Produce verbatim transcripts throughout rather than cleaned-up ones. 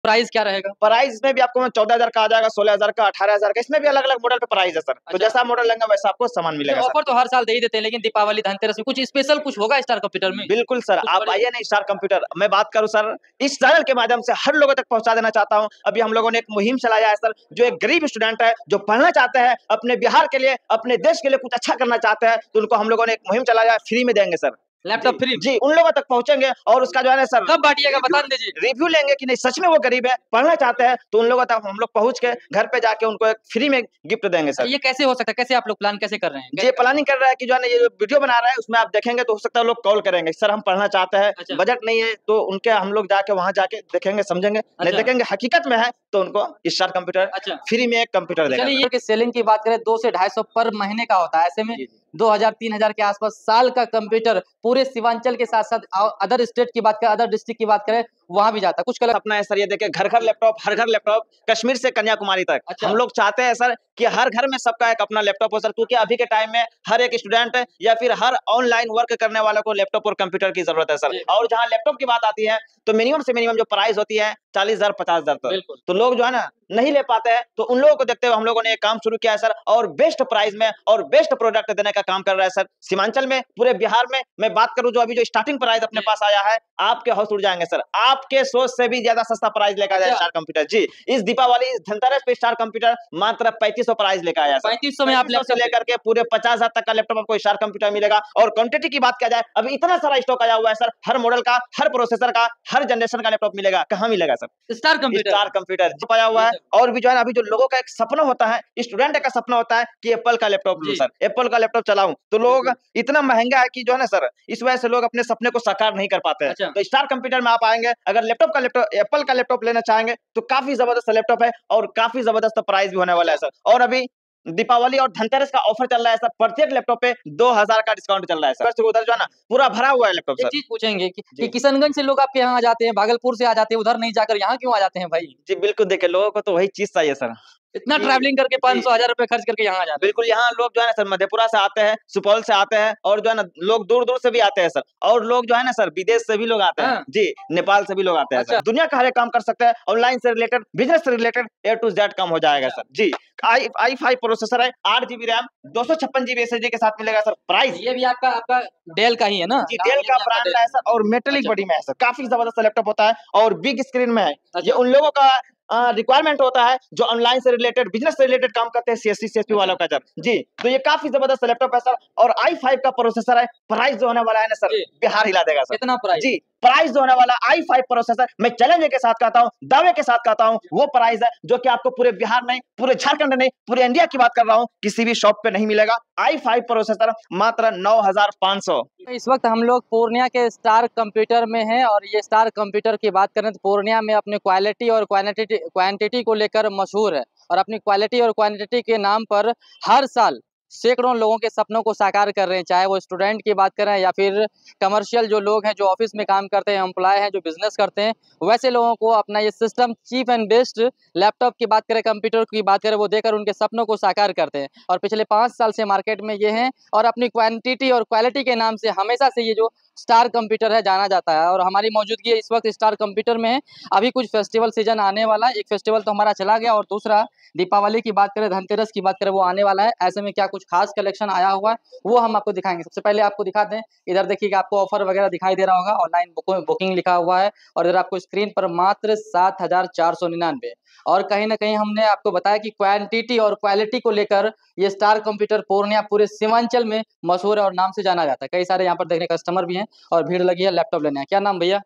Price क्या रहेगा? Price में भी आपको चौदह हजार का आ जाएगा, सोलह हजार का, अठारह हजार का, इसमें भी अलग अलग मॉडल पे प्राइस है सर। तो जैसा मॉडल लेंगे वैसा आपको सामान मिलेगा। ऑफर तो हर साल दे ही देते हैं, लेकिन दीपावली, धनतेरस में कुछ स्पेशल कुछ होगा स्टार कंप्यूटर में? बिल्कुल सर, आप आइए ना स्टार कंप्यूटर। मैं बात करूं सर, इस चैनल के माध्यम से हर लोगों तक पहुंचा देना चाहता हूं। अभी हम लोगों ने एक मुहिम चलाया है सर, जो एक गरीब स्टूडेंट है, जो पढ़ना चाहते हैं, अपने बिहार के लिए, अपने देश के लिए कुछ अच्छा करना चाहते हैं, तो उनको हम लोगों ने एक मुहिम चलाया है, फ्री में देंगे सर। Laptop free? जी, उन लोगों तक पहुंचेंगे और उसका जो है ना सर, कब बांटिएगा बता दीजिए। रिव्यू लेंगे कि नहीं सच में वो गरीब है, पढ़ना चाहते हैं, तो उन लोगों तक हम लोग पहुंच के घर पे जाके उनको एक फ्री में गिफ्ट देंगे सर। ये कैसे हो सकता है? कैसे आप लोग प्लान कैसे कर रहे हैं? ये प्लानिंग कर रहा है कि जो है ना, ये जो वीडियो बना रहा है उसमें आप देखेंगे तो हो सकता है लोग कॉल करेंगे, सर हम पढ़ना चाहते हैं, अच्छा। बजट नहीं है, तो उनके हम लोग जाके वहां जाके देखेंगे, समझेंगे। अच्छा। नहीं देखेंगे हकीकत में है तो उनको स्टार कंप्यूटर अच्छा। फ्री में एक कंप्यूटर देगा। चलिए, ये सेलिंग की बात करें, दो से ढाई सौ पर महीने का होता है, ऐसे में दो हजार तीन हजार के आसपास साल का कंप्यूटर पूरे सीमांचल के साथ साथ अदर स्टेट की बात करें, अदर डिस्ट्रिक्ट की बात करें, वहां भी जाता है। कुछ कलर अपना है सर, ये देखिए घर घर लैपटॉप, हर घर लैपटॉप, कश्मीर से कन्याकुमारी तक। अच्छा। हम लोग चाहते हैं सर कि हर घर में सबका एक अपना लैपटॉप हो सर, क्योंकि अभी के टाइम में हर एक स्टूडेंट या फिर हर ऑनलाइन वर्क करने वालों को लैपटॉप और कंप्यूटर की जरूरत है सर। और जहाँ लैपटॉप की बात आती है तो मिनिमम से मिनिमम जो प्राइस होती है चालीस हजार पचास हजार तक, तो लोग जो है ना नहीं ले पाते हैं, तो उन लोगों को देखते हुए हम लोगों ने एक काम शुरू किया है सर, और बेस्ट प्राइस में और बेस्ट प्रोडक्ट देने का काम कर रहा है सर। सीमांचल में, पूरे बिहार में मैं बात करूं, जो अभी जो स्टार्टिंग प्राइस अपने पास आया है, आपके हाउस उड़ जाएंगे सर। आपके सोच से भी ज्यादा सस्ता प्राइस लेकर आया स्टार कंप्यूटर जी। इस दीपावली, इस धनतेरस पे स्टार कंप्यूटर मात्र पैंतीस सौ प्राइस लेकर आया सर। पैंतीस सौ में आप लैपटॉप से लेकर के पूरे पचास हजार तक का लैपटॉप आपको स्टार कंप्यूटर मिलेगा। और क्वांटिटी की बात किया जाए, अभी इतना सारा स्टॉक आया हुआ है सर, हर मॉडल का, हर प्रोसेसर का, हर जनरेशन का लैपटॉप मिलेगा। कहाँ मिलेगा sir? Star computer. Star computer पाया हुआ है। और भी जो है ना, अभी जो लोगों का एक सपना होता है, स्टूडेंट का सपना होता है कि एप्पल का लैपटॉप लूं सर, एप्पल का लैपटॉप चलाऊं, तो लोग इतना महंगा है कि जो है ना सर, इस वजह से लोग अपने सपने को साकार नहीं कर पाते हैं। अच्छा। तो स्टार कंप्यूटर में आप आएंगे, अगर लैपटॉप का लैपटॉप एप्पल का लैपटॉप लेना चाहेंगे तो काफी जबरदस्त लैपटॉप है और काफी जबरदस्त प्राइस भी होने वाला है सर। और अभी दीपावली और धनतेरस का ऑफर चल रहा है सर, प्रत्येक लैपटॉप पे दो हजार का डिस्काउंट चल रहा है सर। उधर जो है ना पूरा भरा हुआ है लैपटॉप सर। एक चीज पूछेंगे कि, कि किशनगंज से लोग आपके यहाँ आ जाते हैं, भागलपुर से आ जाते हैं, उधर नहीं जाकर यहाँ क्यों आ जाते हैं भाई? जी बिल्कुल, देखिए लोगों को तो वही चीज चाहिए सर, इतना ट्रैवलिंग करके पाँच सौ हजार रुपए खर्च करके यहाँ आ जाते हैं। बिल्कुल, यहाँ लोग जो है ना सर मधेपुरा से आते हैं, सुपौल से आते हैं, और जो है ना लोग दूर दूर से भी आते हैं सर। और लोग जो है ना सर विदेश से भी लोग आते हैं जी, नेपाल से भी लोग आते हैं सर। दुनिया का हर एक काम कर सकते हैं, ऑनलाइन से रिलेटेड, बिजनेस से रिलेटेड, ए टू जेड काम हो जाएगा sir ji. I i five processor है, आठ जीबी रैम, दो सौ छप्पन जीबी एस एस डी के साथ मिलेगा सर। प्राइस ये भी आपका आपका डेल का ही है ना? जी, डेल का ब्रांड है सर, और मेटेलिक बॉडी में है सर। काफी जबरदस्त लैपटॉप होता है और बिग स्क्रीन में है। ये उन लोगों का रिक्वायरमेंट होता है जो ऑनलाइन से रिलेटेड, बिजनेस से रिलेटेड काम करते हैं, सीएससी सीएसपी वालों का सर जी। तो ये काफी जबरदस्त लैपटॉप है सर, और आई फाइव का प्रोसेसर है। प्राइस जो होने वाला है ना सर, बिहार हिला देगा सर। कितना प्राइस जी? प्राइस जो होने वाला आई फाइव प्रोसेसर, मैं चैलेंज के साथ कहता हूं, दावे के साथ कहता हूं, वो प्राइस है जो कि आपको पूरे बिहार नहीं, पूरे झारखंड नहीं, पूरे इंडिया की बात कर रहा हूं, किसी भी शॉप पे नहीं मिलेगा। आई फाइव प्रोसेसर मात्र नौ हजार पाँच सौ। इस वक्त हम लोग पूर्णिया के स्टार कंप्यूटर में हैं, और ये स्टार कंप्यूटर की बात करें तो पूर्णिया में अपने क्वालिटी और क्वांटिटी क्वांटिटी को लेकर मशहूर है, और अपनी क्वालिटी और क्वांटिटी के नाम पर हर साल सैकड़ों लोगों के सपनों को साकार कर रहे हैं, चाहे वो स्टूडेंट की बात करें या फिर कमर्शियल जो लोग हैं, जो ऑफिस में काम करते हैं, एम्प्लॉय हैं, जो बिजनेस करते हैं, वैसे लोगों को अपना ये system cheap and best laptop की बात करें, कंप्यूटर की बात करें, वो देकर उनके सपनों को साकार करते हैं। और पिछले पाँच साल से मार्केट में ये हैं, और अपनी क्वांटिटी और क्वालिटी के नाम से हमेशा से ये जो स्टार कंप्यूटर है जाना जाता है। और हमारी मौजूदगी इस वक्त स्टार कंप्यूटर में है। अभी कुछ फेस्टिवल सीजन आने वाला है, एक फेस्टिवल तो हमारा चला गया, और दूसरा दीपावली की बात करें, धनतेरस की बात करें, वो आने वाला है। ऐसे में क्या कुछ खास कलेक्शन आया हुआ है वो हम आपको दिखाएंगे। सबसे पहले आपको दिखा दें, इधर देखिएगा, आपको ऑफर वगैरह दिखाई दे रहा होगा, ऑनलाइन बुकिंग लिखा हुआ है, और इधर आपको स्क्रीन पर मात्र सात हजार चार सौ निन्यानवे। और कहीं ना कहीं हमने आपको बताया कि क्वांटिटी और क्वालिटी को लेकर ये स्टार कंप्यूटर पूर्णिया पूरे सीमांचल में मशहूर है और नाम से जाना जाता है। कई सारे यहाँ पर देखने कस्टमर भी हैं और भीड़ लगी है लैपटॉप लेने। क्या नाम भैया,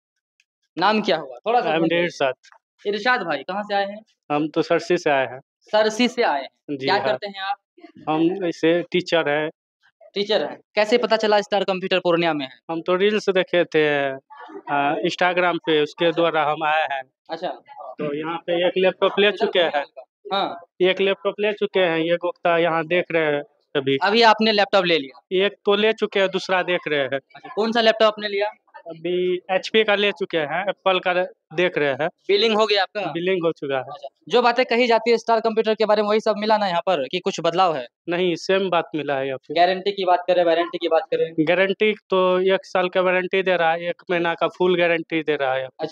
नाम क्या हुआ? थोड़ा सा इरशाद। इरशाद भाई, कहाँ से आए हैं? हम तो सरसी से आए हैं। सरसी से आए हैं, क्या हाँ। करते हैं आप? हम ऐसे टीचर है। टीचर है। कैसे पता चला स्टार कंप्यूटर पूर्णिया में है? हम तो रील्स देखे थे इंस्टाग्राम पे, उसके द्वारा हम आए हैं। अच्छा, तो यहाँ पे एक लैपटॉप ले चुके हैं। हाँ, एक लैपटॉप ले चुके हैं, ये गुप्ता यहाँ देख रहे हैं। अभी अभी आपने लैपटॉप ले लिया? एक तो ले चुके हैं, दूसरा देख रहे हैं। अच्छा, कौन सा लैपटॉप आपने लिया? अभी एचपी का ले चुके हैं, एप्पल का देख रहे हैं। बिलिंग हो गया आपका? बिलिंग हो चुका है। अच्छा, जो बातें कही जाती है स्टार कंप्यूटर के बारे में वही सब मिला ना यहाँ पर, कि कुछ बदलाव है? नहीं, सेम बात मिला है यहाँ पे। गारंटी की बात करें, वारंटी की बात करें? गारंटी तो एक साल का वारंटी दे रहा है, एक महीना का फुल गारंटी दे रहा है। अच्छा,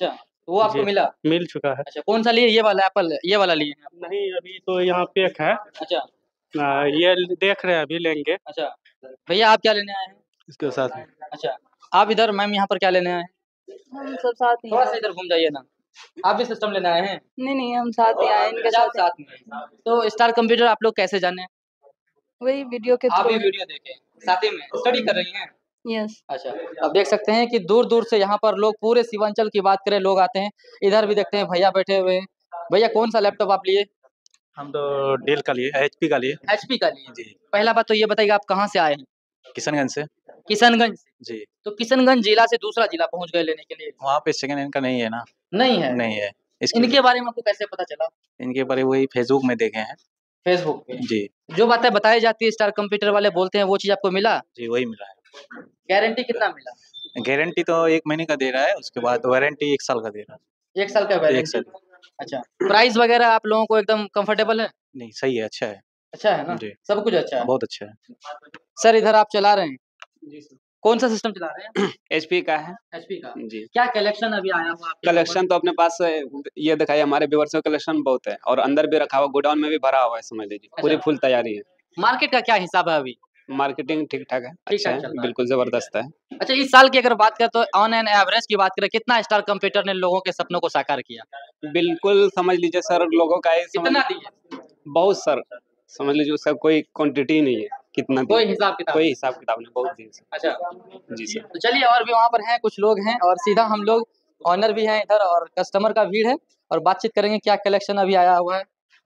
वो आपको जी मिला? मिल चुका है। अच्छा, कौन सा लिए? ये वाला एप्पल, ये वाला लिए हैं आप? नहीं अभी तो यहाँ पैक है। अच्छा आ, ये देख रहे हैं अभी लेंगे अच्छा। भैया आप क्या लेने आए हैं? इसके साथ में। अच्छा, आप इधर, मैम यहाँ पर क्या लेने आए हैं? हम सब साथ ही थोड़ा आए। सा इधर घूम जाइए ना। आप भी सिस्टम लेने आए हैं? नहीं नहीं, हम साथ ही आए, इनके अच्छा, आप साथ ही। साथ में। तो स्टार कंप्यूटर आप लोग कैसे जाने? वही वीडियो के आप थ्रू। भी वीडियो देखे, साथ ही में स्टडी कर रही हैं? यस। अच्छा, अब देख सकते हैं कि दूर दूर से यहाँ पर लोग, पूरे सीमांचल की बात करें, लोग आते हैं। इधर भी देखते हैं भैया बैठे हुए हैं। भैया कौन सा लैपटॉप आप लिए? हम तो डेल का लिए, एचपी का लिए। एचपी का लिए? जी। पहला बात तो ये बताइए आप कहाँ से आए हैं? किशनगंज से। किशनगंज से? जी। तो किशनगंज जिला से दूसरा जिला पहुंच गए लेने के लिए? वहाँ पे सेकंड हैंड का नहीं है ना। नहीं है? नहीं है। इसके इनके बारे में आपको कैसे पता चला? इनके बारे वही फेसबुक में देखे हैं। फेसबुक पे? जी जो बातें बताई जाती है स्टार कंप्यूटर वाले बोलते हैं, वो चीज आपको मिला? जी वही मिला है। गारंटी कितना मिला? गारंटी तो एक महीने का दे रहा है, उसके बाद वारंटी एक साल का दे रहा है। एक साल का एक वारंटी? साल। अच्छा, प्राइस वगैरह आप लोगों को एकदम कंफर्टेबल है? नहीं सही है, अच्छा है। अच्छा है ना? जी सब कुछ अच्छा है? बहुत अच्छा है। सर इधर आप चला रहे हैं? जी सर। कौन सा सिस्टम चला रहे हैं? एचपी का है। एचपी का? जी। क्या कलेक्शन अभी आया हुआ आपके कलेक्शन तो अपने पास ये दिखाइए, हमारे व्यूअर्स का कलेक्शन बहुत है और अंदर भी रखा हुआ, गोडाउन में भी भरा हुआ है, समझ लीजिए पूरी फुल तैयारी है। मार्केट का क्या हिसाब है अभी? मार्केटिंग ठीक ठाक है, ठीक अच्छा ठाक चल है, रहा है। बिल्कुल जबरदस्त है। अच्छा, इस साल की अगर बात करें तो ऑन एन एवरेज की बात करें, कितना स्टार कंप्यूटर ने लोगों के सपनों को साकार किया? बिल्कुल समझ लीजिए सर, लोगों का ये समझ- कितना दिए? बहुत सर, समझ लीजिए उसका कोई क्वांटिटी नहीं है, कितना कोई दिए। हिसाब किताब? कोई हिसाब किताब नहीं, बहुत दिए सर। अच्छा जी सर। तो चलिए, और भी वहाँ पर हैं कुछ लोग हैं, और सीधा हम लोग, ऑनर भी हैं इधर और कस्टमर का भीड़ है, और बातचीत करेंगे क्या कलेक्शन अभी आया हुआ है।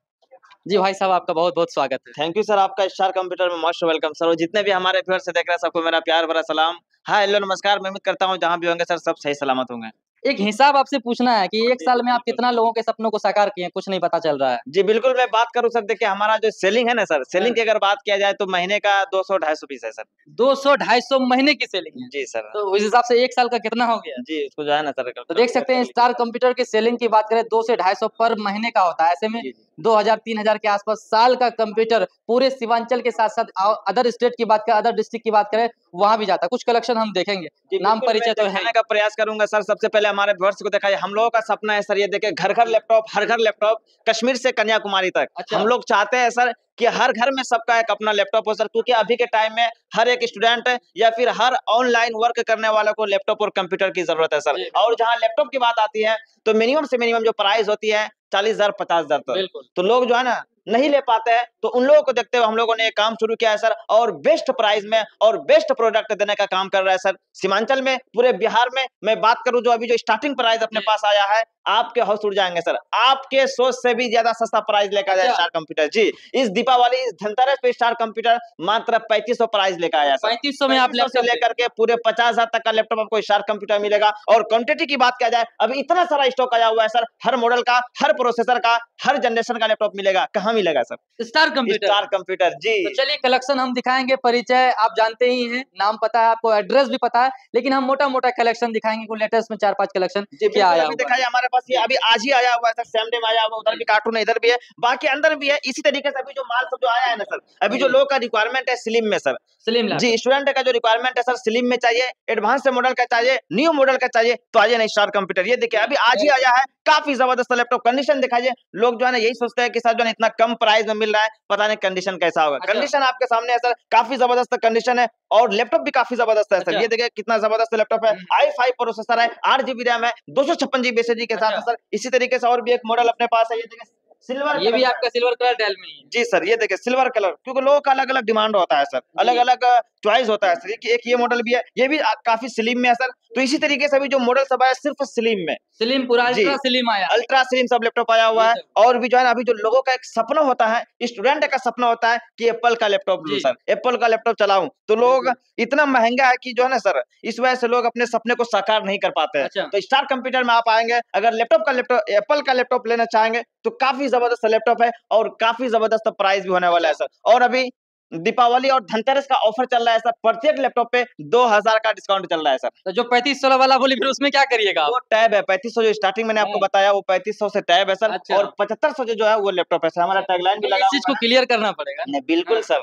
जी भाई साहब, आपका बहुत बहुत स्वागत है। थैंक यू सर, आपका स्टार कंप्यूटर में मोस्ट वेलकम सर। और जितने भी हमारे व्यूअर्स से देख रहे हैं, सबको मेरा प्यार भरा सलाम। हाँ हेलो नमस्कार, मैं उम्मीद करता हूँ जहाँ भी होंगे सर सब सही सलामत होंगे। एक हिसाब आपसे पूछना है कि एक साल में आप कितना लोगों के सपनों को साकार किए हैं, कुछ नहीं पता चल रहा है। जी बिल्कुल, मैं बात करूँ सर, देखिए हमारा जो सेलिंग है ना सर, सेलिंग की अगर बात किया जाए तो महीने का दो सौ ढाई सौ पीस है सर। दो सौ ढाई सौ महीने की सेलिंग है? जी सर। तो उस हिसाब से एक साल का कितना हो गया? जी उसको जो है ना सर, तो देख सकते हैं स्टार कंप्यूटर की सेलिंग की बात करें, दो से ढाई सौ पर महीने का होता है। ऐसे में दो हजार तीन हजार के आसपास साल का कंप्यूटर पूरे सीमांचल के साथ साथ अदर स्टेट की बात करें, अदर डिस्ट्रिक्ट की बात करें, वहां भी जाता है। कुछ कलेक्शन हम देखेंगे, नाम परिचय तो है का प्रयास करूंगा सर। सबसे पहले हमारे व्यूअर्स को दिखाइए, हम लोगों का सपना है सर, ये देखिए घर घर लैपटॉप, हर घर लैपटॉप, कश्मीर से कन्याकुमारी तक। अच्छा। हम लोग चाहते हैं सर कि हर घर में सबका एक अपना लैपटॉप हो सर, क्योंकि अभी के टाइम में हर एक स्टूडेंट या फिर हर ऑनलाइन वर्क करने वालों को लैपटॉप और कंप्यूटर की जरूरत है सर। और जहां लैपटॉप की बात आती है तो मिनिमम से मिनिमम जो प्राइस होती है चालीस हजार पचास हजार तक, तो लोग जो है ना नहीं ले पाते हैं। तो उन लोगों को देखते हुए हम लोगों ने एक काम शुरू किया है सर, और बेस्ट प्राइस में और बेस्ट प्रोडक्ट देने का काम कर रहा है सर। सीमांचल में, पूरे बिहार में मैं बात करूं, जो अभी जो स्टार्टिंग प्राइस अपने पास आया है, आपके हाउस उड़ जाएंगे सर। आपके सोच से भी ज्यादा सस्ता प्राइस लेकर आया स्टार कंप्यूटर। जी, इस दीपावली, इस धनतेरस पे स्टार कंप्यूटर मात्र पैंतीस सौ प्राइस लेकर आया सर। पैंतीस सौ में आप से लेकर के पूरे पचास हजार तक का लैपटॉप आपको स्टार कंप्यूटर मिलेगा। और क्वांटिटी की बात किया जाए, अभी इतना सारा स्टॉक आया हुआ है सर, हर मॉडल का, हर प्रोसेसर का, हर जनरेशन का लैपटॉप मिलेगा। कहाँ मिलेगा sir? Star computer. Star computer ji. तो चलिए कलेक्शन हम दिखाएंगे, परिचय आप जानते ही हैं, नाम पता है आपको, एड्रेस भी पता है, लेकिन हम मोटा मोटा कलेक्शन दिखाएंगे, कोई लेटेस्ट में चार पांच कलेक्शन क्या आया हुआ है। दिखाइए हमारे पास, ये अभी आज ही आया हुआ है सर, सेम डे में आया हुआ, उधर भी कार्टून है, इधर भी है, बाकी अंदर भी है। इसी तरीके से अभी जो माल सब जो आया है ना सर, अभी जो लोग का रिक्वायरमेंट है स्लिम में सर, स्लिम जी स्टूडेंट का जो रिक्वायरमेंट है सर, स्लिम में चाहिए, एडवांस मॉडल का चाहिए, न्यू मॉडल का चाहिए, तो आइए ना स्टार कंप्यूटर। ये देखिए अभी आज ही आया है, काफी जबरदस्त लैपटॉप। कंडीशन दिखाइए, लोग जो है ना यही सोचते हैं कि सर जो है इतना कम प्राइस में मिल रहा है, पता नहीं कंडीशन कैसा होगा। अच्छा। कंडीशन आपके सामने है सर, काफी जबरदस्त कंडीशन है, और लैपटॉप भी काफी जबरदस्त है सर। अच्छा। ये देखिए कितना जबरदस्त लैपटॉप है, आई फाइव प्रोसेसर है, आठ जीबी रैम है, दो सौ छप्पन जीबी एसएसडी के साथ है सर। इसी तरीके से और भी एक मॉडल अपने पास है, ये देखिए सिल्वर, ये भी आपका सिल्वर कलर डेल में ही है। जी सर। ये देखिए सिल्वर कलर, क्योंकि लोगों का अलग अलग डिमांड होता है सर, अलग अलग चॉइस होता है सर। एक ये मॉडल भी है, ये भी काफी स्लिम में है सर। तो इसी तरीके से अभी जो मॉडल सब आया सिर्फ स्लिम में, स्लिम पूरा जी। अल्ट्रा स्लिम आया, अल्ट्रा स्लिम सब लैपटॉप आया हुआ है। और भी जो है ना, अभी जो लोगों का एक सपना होता है, स्टूडेंट का सपना होता है कि एप्पल का लैपटॉप लूं सर, एप्पल का लैपटॉप चलाऊं, तो लोग इतना महंगा है कि जो है ना सर, इस वजह से लोग अपने सपने को साकार नहीं कर पाते हैं। अच्छा। तो स्टार कंप्यूटर में आप आएंगे, अगर लैपटॉप का लैपटॉप एप्पल का लैपटॉप लेना चाहेंगे तो काफी जबरदस्त लैपटॉप है, और काफी जबरदस्त प्राइस भी होने वाला है सर। और अभी दीपावली और धनतेरस का ऑफर चल रहा है सर, प्रत्येक लैपटॉप पे दो हजार का डिस्काउंट चल रहा है सर। तो जो पैंतीस सौ वाला बोली, फिर उसमें क्या करिएगा? वो टैब है पैंतीस सौ, जो स्टार्टिंग मैंने आपको बताया वो पैंतीस सौ से टैब है सर। अच्छा। और पचहत्तर सौ जो है वो लैपटॉप है सर। हमारा टैगलाइन भी लगा इस चीज को क्लियर करना पड़ेगा। नहीं, बिल्कुल सर।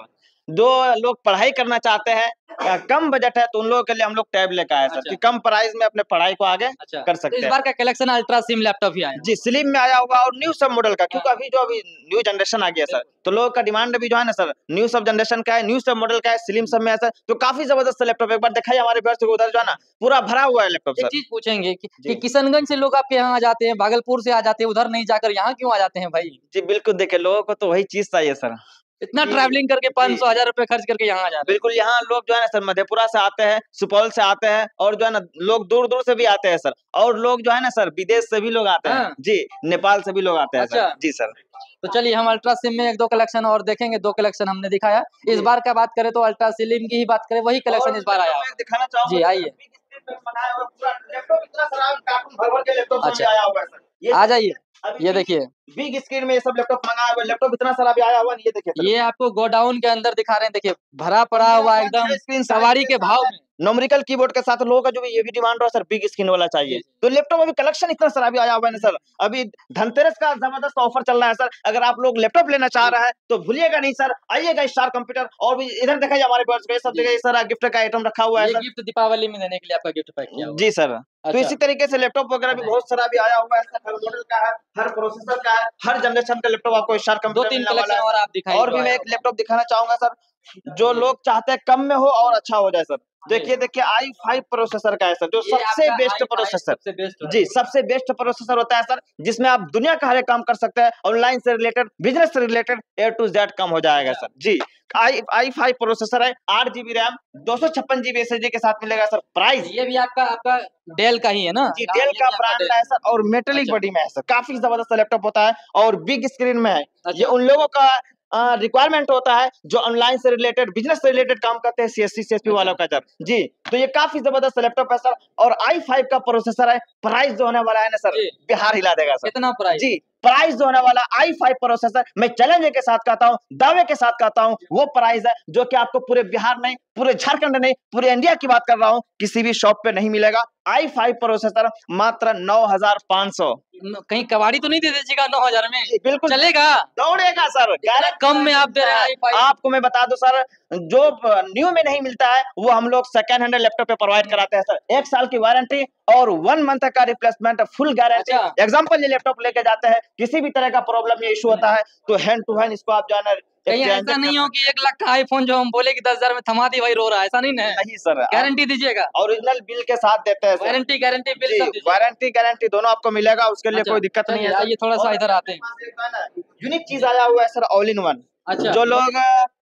जो लोग पढ़ाई करना चाहते हैं, अ, कम बजट है, तो उन लोगों के लिए हम लोग टैब लेकर आए सर, अच्छा। कि कम प्राइस में अपने पढ़ाई को आगे अच्छा कर तो सकते इस हैं। बार का कलेक्शन अल्ट्रा सिम लैपटॉप ही आया। जी, स्लिम में आया हुआ और न्यू सब मॉडल का, क्योंकि हाँ। अभी जो अभी न्यू जनरेशन आ गया सर, तो लोगों का डिमांड अभी जो है ना सर, न्यू सब जनरेशन का है, न्यू सब मॉडल का है, स्लिम सब में है सर, तो काफी जबरदस्त लैपटॉप। एक बार दिखाइए हमारे व्यूअर्स को, उधर जो है ना पूरा भरा हुआ है लैपटॉप एक सर। चीज पूछेंगे कि, जी। कि किशनगंज से लोग आपके यहाँ आ जाते हैं, भागलपुर से आ जाते हैं, उधर नहीं जाकर यहाँ क्यों आ जाते हैं भाई? जी बिल्कुल, देखिए लोगों को तो वही चीज चाहिए सर। इतना जी, ट्रैवलिंग करके पाँच जी। सौ हजार रुपए खर्च करके यहाँ आ जा रहे हैं। बिल्कुल, यहाँ लोग जो है ना सर मधेपुरा से आते हैं, सुपौल से आते हैं, और जो है ना लोग दूर-दूर से भी आते हैं सर, और लोग जो है ना सर विदेश से भी लोग आते हैं। हाँ। जी, नेपाल से भी लोग आते हैं सर। अच्छा। जी सर। तो चलिए हम अल्ट्रा सिम में एक दो कलेक्शन और देखेंगे, दो कलेक्शन हमने दिखाया। इस जी। बार का बात करें तो अल्ट्रा स्लिम की ही बात करें, वही कलेक्शन इस बार आया मैं होगा। दिखाना चाहूंगा जी, सर, आइए। बिग स्क्रीन पे बनाया हुआ पूरा लैपटॉप, इतना सारा कार्टून भर-भर के लैपटॉप सब भी अच्छा। आया हुआ है सर। ये आ जाइए, अभी ये बिग- देखिए। बिग स्क्रीन में ये सब लैपटॉप मंगाया हुआ है, लैपटॉप इतना सारा भी आया हुआ है, ये देखिए सर। ये आपको गोडाउन के अंदर दिखा रहे हैं, देखिए भरा पड़ा हुआ एकदम स्क्रीन सवारी के भाव में। न्यूमेरिकल कीबोर्ड के साथ लोगों का जो भी ये भी डिमांड रहा सर, बिग स्क्रीन वाला चाहिए, जी, जी। तो लैपटॉप अभी कलेक्शन इतना सारा भी आया हुआ है ना सर। अभी धनतेरस का जबरदस्त ऑफर चल रहा है सर, अगर आप लोग लैपटॉप लेना चाह रहे हैं तो भूलिएगा नहीं सर, आइएगा स्टार कंप्यूटर। और भी इधर दिखाइए हमारे पास ये सब जी। जगह सारा गिफ्ट का आइटम रखा हुआ है ये सर। गिफ्ट दीपावली में देने के लिए आपका गिफ्ट पैक किया हुआ है। जी सर। तो अच्छा। इसी तरीके से लैपटॉप वगैरह भी बहुत सारा भी आया हुआ है सर, हर मॉडल का है, हर प्रोसेसर का है, हर जनरेशन का लैपटॉप आपको स्टार दो कंप्यूटर तीन मिलने वाला कलेक्शन है। और आप दिखाइए और जो भी मैं आया एक होगा। लैपटॉप दिखाना चाहूंगा सर, जो जी। लोग चाहते हैं कम में हो और अच्छा हो जाए सर। जी। देखिए देखिए आई फाइव प्रोसेसर का है सर, जो ये सबसे आपका बेस्ट i फाइव प्रोसेसर। सबसे बेस्ट है। जी, सबसे बेस्ट प्रोसेसर होता है सर, जिसमें आप दुनिया का हर एक काम कर सकते हैं, ऑनलाइन से रिलेटेड, बिजनेस से रिलेटेड, ए टू जेड काम हो जाएगा अच्छा। Sir. Ji, i i five processor है, आठ जीबी रैम, दो सौ छप्पन जीबी एस एस डी के साथ मिलेगा सर। प्राइस ये भी आपका आपका डेल का ही है ना? जी, हाँ, डेल ये का भी आपका ब्रांड डेल। है सर, और मेटेलिक अच्छा। बॉडी में है सर, काफी जबरदस्त लैपटॉप होता है और बिग स्क्रीन में है। ये अच्छा। उन लोगों का रिक्वायरमेंट होता है जो ऑनलाइन से रिलेटेड, बिजनेस से रिलेटेड काम करते हैं, सीएससी सीएसपी वालों का सर। जी, तो ये काफी जबरदस्त लैपटॉप है सर, और आई फाइव का प्रोसेसर है। प्राइस जो होने वाला है ना सर, जी। बिहार हिला देगा सर। कितना प्राइस? जी, प्राइस जो होने वाला आई फाइव प्रोसेसर, मैं चैलेंज के साथ कहता हूँ, दावे के साथ कहता हूँ, वो प्राइस है जो कि आपको पूरे बिहार नहीं, पूरे झारखंड नहीं, पूरे इंडिया की बात कर रहा हूँ, किसी भी शॉप पे नहीं मिलेगा। आई फाइव प्रोसेसर मात्र नौ हजार पाँच सौ। न- कहीं कबाड़ी तो नहीं दे दीजिएगा नौ हजार में? जी, बिल्कुल चलेगा? दौड़ेगा सर, इतना कम में आप दे रहे हैं आई फाइव? आपको मैं बता दूं सर, जो न्यू में नहीं मिलता है वो हम लोग सेकंड हैंड लैपटॉप पे प्रोवाइड कराते हैं सर। एक साल की वारंटी और वन मंथ का रिप्लेसमेंट, फुल गारंटी। अच्छा। एग्जांपल ये लैपटॉप लेके जाते हैं, किसी भी तरह का प्रॉब्लम या इशू होता है तो हैंड टू हैंड इसको आप जो है ना कहीं exchange ऐसा नहीं कर हो कि एक लाख का आईफोन जो हम बोले कि दस हजार में थमा दी, वही रो रहा है, ऐसा नहीं ना है? नहीं सर, गारंटी दीजिएगा? ओरिजिनल बिल के साथ देते हैं सर। वारंटी गारंटी बिल जी, सब दीजिएगा? वारंटी गारंटी दोनों आपको मिलेगा, उसके लिए अच्छा, कोई दिक्कत नहीं है चलिए, सर। आइए थोड़ा सा और इधर आते हैं। यूनिक चीज आया हुआ है सर, ऑल इन वन। अच्छा। जो लोग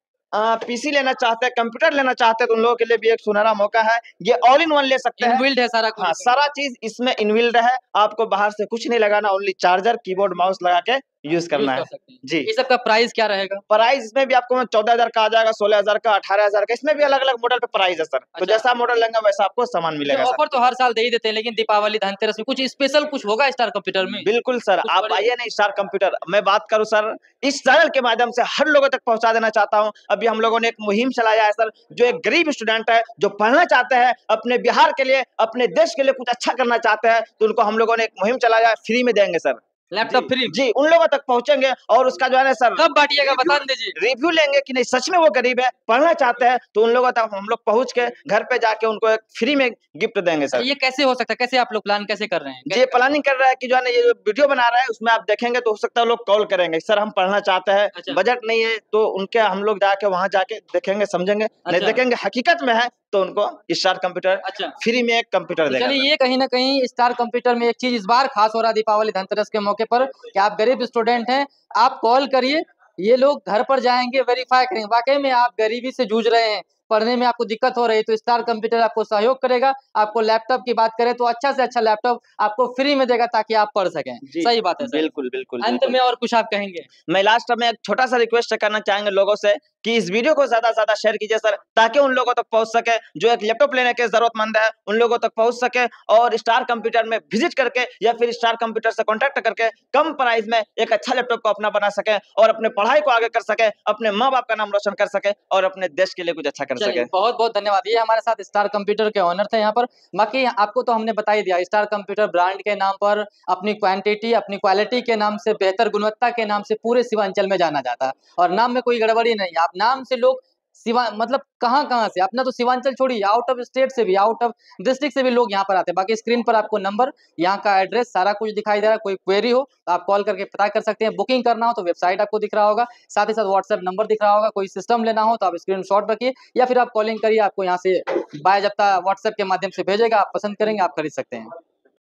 पीसी लेना चाहते हैं, कंप्यूटर लेना चाहते हैं, तो उन लोगों के लिए भी एक सुनहरा मौका है, ये ऑल इन वन ले सकते हैं। इनबिल्ड है सारा कुछ? हाँ, सारा चीज इसमें इनबिल्ड है, आपको बाहर से कुछ नहीं लगाना, ओनली चार्जर, कीबोर्ड, माउस लगा के यूज करना यूज है। कर सकते हैं। जी, ये सब का प्राइस क्या रहेगा? प्राइस इसमें भी आपको चौदह हजार का आ जाएगा, सोलह हजार का, अठारह हजार का, इसमें भी अलग अलग मॉडल पे प्राइस है सर। तो अच्छा। जैसा मॉडल लेंगे वैसा आपको सामान मिलेगा सर। ऑफर तो हर साल दे ही देते हैं, लेकिन दीपावली, धनतेरस में कुछ स्पेशल कुछ होगा स्टार कंप्यूटर में? बिल्कुल सर, कुछ आप बड़े- आइए ना स्टार कंप्यूटर। मैं बात करूं सर, इस चैनल के माध्यम से हर लोगों तक पहुंचा देना चाहता हूं। अभी हम लोगों ने एक मुहिम चलाया है सर, जो एक गरीब स्टूडेंट है, जो पढ़ना चाहते हैं, अपने बिहार के लिए, अपने देश के लिए कुछ अच्छा करना चाहते हैं, तो उनको हम लोगों ने एक मुहिम चलाया है, फ्री में देंगे सर। लैपटॉप जी, फ्री? जी, उन लोगों तक पहुंचेंगे और उसका जो है ना सर, कब बांटिएगा बता दीजिए। रिव्यू लेंगे कि नहीं सच में वो गरीब है, पढ़ना चाहते हैं, तो उन लोगों तक हम लोग पहुंच के घर पे जाके उनको एक फ्री में गिफ्ट देंगे सर। ये कैसे हो सकता है? कैसे आप लोग प्लान कैसे कर रहे हैं? जी, प्लानिंग कर रहा है कि जो है ना ये जो वीडियो बना रहा है उसमें आप देखेंगे तो हो सकता है लोग कॉल करेंगे, सर हम पढ़ना चाहते हैं, अच्छा। बजट नहीं है, तो उनके हम लोग जाके वहां जाके देखेंगे, समझेंगे, नहीं अच्छा। देखेंगे हकीकत में है तो उनको स्टार कंप्यूटर अच्छा, फ्री में एक कंप्यूटर तो देगा चलिए सर। ये कहीं ना कहीं स्टार कंप्यूटर में एक चीज इस बार खास हो रहा है दीपावली धनतेरस के मौके पर, कि आप गरीब स्टूडेंट हैं, आप कॉल करिए, ये लोग घर पर जाएंगे, वेरीफाई करेंगे वाकई में आप गरीबी से जूझ रहे हैं, पढ़ने में आपको दिक्कत हो रही है, तो स्टार कंप्यूटर आपको सहयोग करेगा। आपको लैपटॉप की बात करें तो अच्छा से अच्छा लैपटॉप आपको फ्री में देगा ताकि आप पढ़ सकें। जी, सही बात है सर। बिल्कुल बिल्कुल अंत बिल्कुल। में और कुछ आप कहेंगे? मैं लास्ट में एक छोटा सा रिक्वेस्ट करना चाहेंगे लोगों से कि इस वीडियो को ज्यादा से ज्यादा शेयर कीजिए सर, ताकि उन लोगों तक पहुंच सके जो एक लैपटॉप लेने के जरूरतमंद है, उन लोगों तक पहुंच सके, और स्टार कंप्यूटर में विजिट करके या फिर स्टार कंप्यूटर से कॉन्टेक्ट करके कम प्राइस में एक अच्छा लैपटॉप को अपना बना सके और अपने पढ़ाई को आगे कर सके, अपने माँ बाप का नाम रोशन कर सके और अपने देश के लिए कुछ अच्छा कर चलिए सके। बहुत बहुत धन्यवाद। ये हमारे साथ स्टार कंप्यूटर के ओनर थे यहाँ पर। बाकी आपको तो हमने बता ही दिया, स्टार कंप्यूटर ब्रांड के नाम पर, अपनी क्वांटिटी, अपनी क्वालिटी के नाम से, बेहतर गुणवत्ता के नाम से पूरे सीमांचल में जाना जाता है, और नाम में कोई गड़बड़ी नहीं है। आप नाम से लोग सिवा मतलब कहाँ कहाँ से, अपना तो सीमांचल छोड़िए, आउट ऑफ स्टेट से भी, आउट ऑफ डिस्ट्रिक्ट से भी लोग यहाँ पर आते हैं। बाकी स्क्रीन पर आपको नंबर, यहाँ का एड्रेस, सारा कुछ दिखाई दे रहा है। कोई क्वेरी हो तो आप कॉल करके पता कर सकते हैं। बुकिंग करना हो तो वेबसाइट आपको दिख रहा होगा, साथ ही साथ व्हाट्सएप नंबर दिख रहा होगा। कोई सिस्टम लेना हो तो आप स्क्रीन शॉट रखिए या फिर आप कॉलिंग करिए, आपको यहाँ से बाय जब तक व्हाट्सएप के माध्यम से भेजेगा, आप पसंद करेंगे, आप खरीद सकते हैं।